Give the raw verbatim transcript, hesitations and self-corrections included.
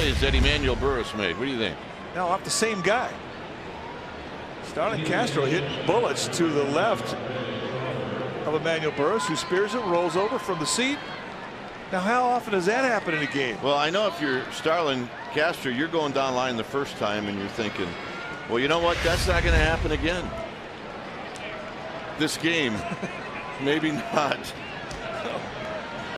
plays that Emmanuel Burriss made? What do you think? Now off the same guy. Starling Castro hit bullets to the left of Emmanuel Burriss, who spears it, rolls over from the seat. Now, how often does that happen in a game? Well, I know if you're Starling Castro, you're going down line the first time and you're thinking, well, you know what? That's not going to happen again. This game, maybe not.